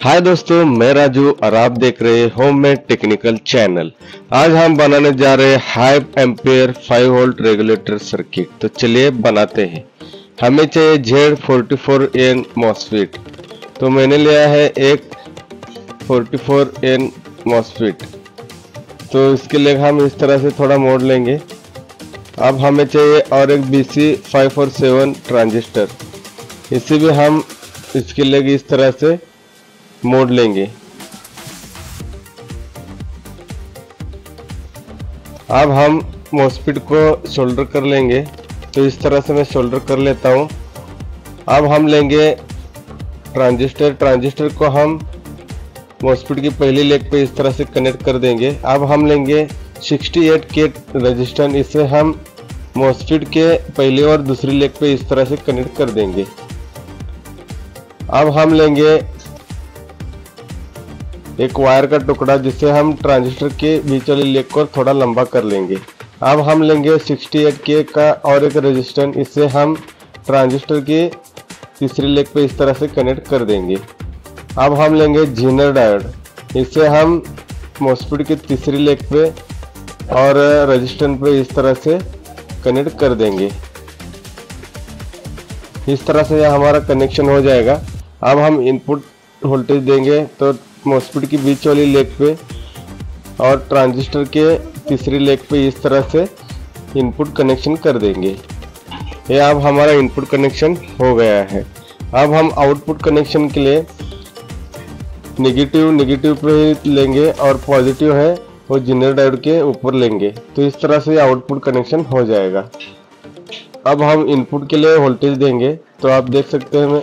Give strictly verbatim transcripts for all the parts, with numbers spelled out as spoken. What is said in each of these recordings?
हाय दोस्तों, मैं राजू और आप देख रहे हैं होममेड टेक्निकल चैनल। आज हम बनाने जा रहे हैं high ampere five volt regulator circuit. तो चलिए बनाते हैं। हमें चाहिए Z forty four N MOSFET. तो मैंने लिया है एक फोर्टी फोर एन मॉसफेट। तो इसके लिए हम इस तरह से थोड़ा मोड़ लेंगे। अब हमें चाहिए और एक B C five four seven transistor. इसे भी हम इसके लिए इस तरह से मोड़ लेंगे। अब हम मॉसफेट को सोल्डर कर लेंगे। तो इस तरह से मैं सोल्डर कर लेता हूं। अब हम लेंगे ट्रांजिस्टर। ट्रांजिस्टर को हम मॉसफेट की पहली लेग पे इस तरह से कनेक्ट कर देंगे। अब हम लेंगे सिक्सटी एट के रेजिस्टेंस। इसे हम मॉसफेट के पहली और दूसरी लेग पे इस तरह से कनेक्ट कर देंगे। अब हम लेंगे एक वायर का टुकड़ा, जिसे हम ट्रांजिस्टर के बीच वाली लेग को थोड़ा लंबा कर लेंगे। अब हम लेंगे सिक्सटी एट के का और एक रेजिस्टेंस। इसे हम ट्रांजिस्टर की तीसरी लेग पे इस तरह से कनेक्ट कर देंगे। अब हम लेंगे जीनर डायोड। इसे हम मॉसफेट की तीसरी लेग पे और रेजिस्टेंस पे इस तरह से कनेक्ट कर देंगे। इस तरह से हमारा कनेक्शन हो जाएगा। अब हम इनपुट वोल्टेज देंगे तो मॉसफेट की बीच वाली लेग पे और ट्रांजिस्टर के तीसरी लेग पे इस तरह से इनपुट कनेक्शन कर देंगे। ये अब हमारा इनपुट कनेक्शन हो गया है। अब हम आउटपुट कनेक्शन के लिए नेगेटिव नेगेटिव पे ही लेंगे और पॉजिटिव है वो जीनर डायोड के ऊपर लेंगे। तो इस तरह से आउटपुट कनेक्शन हो जाएगा। अब हम इनपुट के लिए वोल्टेज देंगे। तो आप देख सकते हैं मैं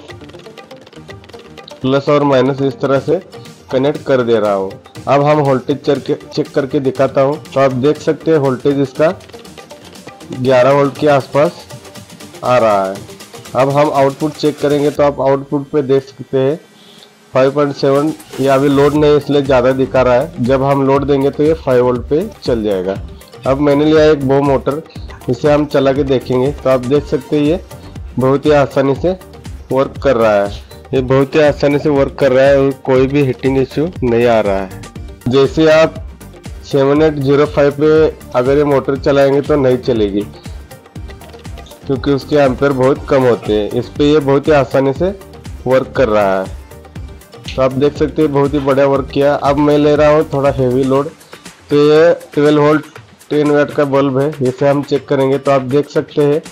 प्लस और माइनस इस तरह से कनेक्ट कर दे रहा हूँ। अब हम वोल्टेज चेक करके दिखाता हूँ। तो आप देख सकते हैं वोल्टेज इसका ग्यारह वोल्ट के आसपास आ रहा है। अब हम आउटपुट चेक करेंगे तो आप आउटपुट पे देख सकते हैं फाइव पॉइंट सेवन। ये अभी लोड नहीं इसलिए ज़्यादा दिखा रहा है। जब हम लोड देंगे तो ये फाइव वोल्ट पे चल जाएगा। अब मैंने लिया एक बो मोटर। इसे हम चला के देखेंगे तो आप देख सकते हैं ये बहुत ही आसानी से वर्क कर रहा है। ये बहुत ही आसानी से वर्क कर रहा है और कोई भी हीटिंग इश्यू नहीं आ रहा है। जैसे आप सेवन एट ज़ीरो फाइव पे अगर ये मोटर चलाएंगे तो नहीं चलेगी, क्योंकि उसके एम्पेयर बहुत कम होते हैं। इस पे ये बहुत ही आसानी से वर्क कर रहा है। तो आप देख सकते हैं बहुत ही बढ़िया वर्क किया। अब मैं ले रहा हूँ थोड़ा हेवी लोड। तो ये ट्वेल्व वोल्ट टेन वाट का बल्ब है। इसे हम चेक करेंगे तो आप देख सकते हैं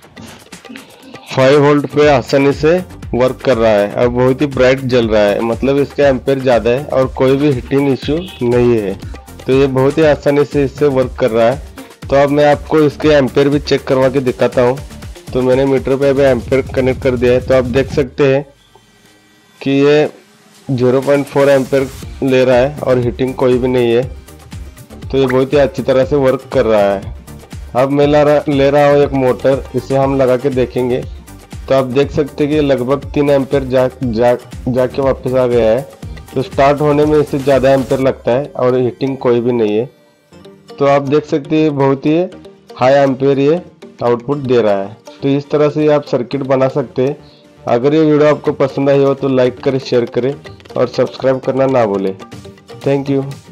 फाइव वोल्ट पे आसानी से वर्क कर रहा है और बहुत ही ब्राइट जल रहा है। मतलब इसका एम्पेयर ज़्यादा है और कोई भी हीटिंग इश्यू नहीं है। तो ये बहुत ही आसानी से इससे वर्क कर रहा है। तो अब मैं आपको इसके एम्पेयर भी चेक करवा के दिखाता हूँ। तो मैंने मीटर पे भी एम्पेयर कनेक्ट कर दिया है। तो आप देख सकते हैं कि ये ज़ीरो पॉइंट फोर एम्पेयर ले रहा है और हीटिंग कोई भी नहीं है। तो ये बहुत ही अच्छी तरह से वर्क कर रहा है। अब मैं ला रहा ले रहा हूँ एक मोटर। इसे हम लगा के देखेंगे तो आप देख सकते हैं कि लगभग तीन एम्पेयर जा जा जाके वापस आ गया है। तो स्टार्ट होने में इससे ज़्यादा एम्पेयर लगता है और हीटिंग कोई भी नहीं है। तो आप देख सकते हैं बहुत ही हाई एम्पेयर ये आउटपुट दे रहा है। तो इस तरह से आप सर्किट बना सकते हैं। अगर ये वीडियो आपको पसंद आई हो तो लाइक करें, शेयर करें और सब्सक्राइब करना ना भूलें। Thank you.